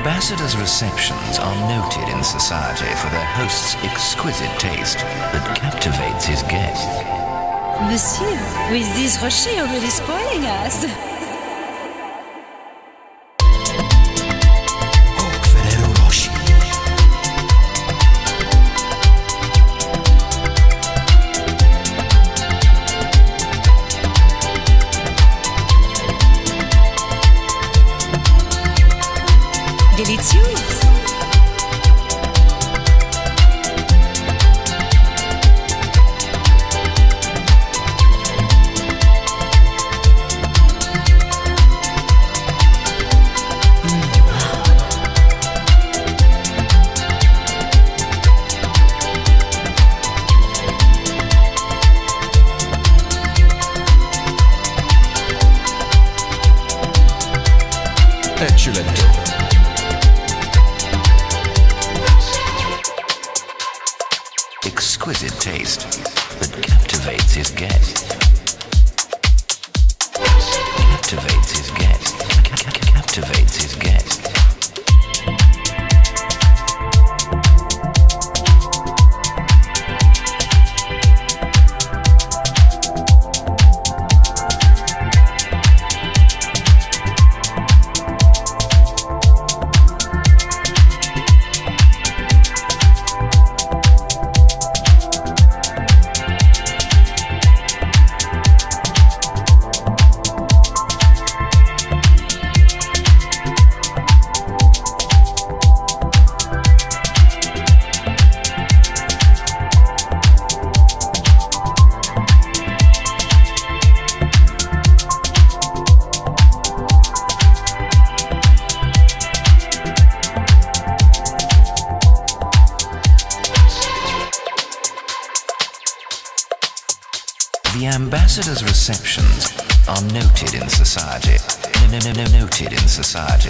ambassador's receptions are noted in society for their host's exquisite taste that captivates his guests. Monsieur, with this Rocher already spoiling us. Oh, Ferrero Roche. Delicious. Eccellente. Exquisite taste that captivates his guests. Captivates his guests. Captivates his guests. The ambassador's receptions are noted in society. Noted in society.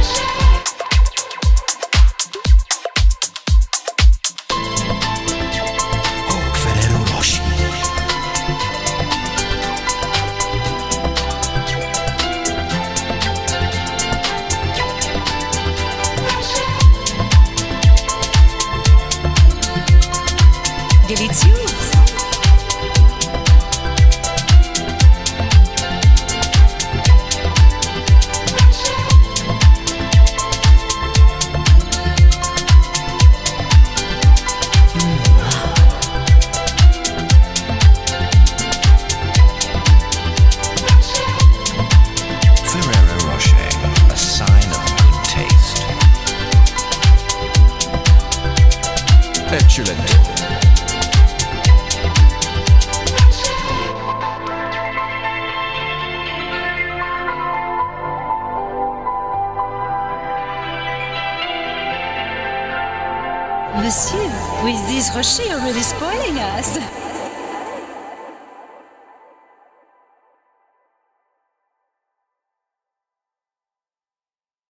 Oh, Ferrero Roche. Delicious. Ferrero Rocher, a sign of good taste. Eccellente. Monsieur, with this Rocher already spoiling us.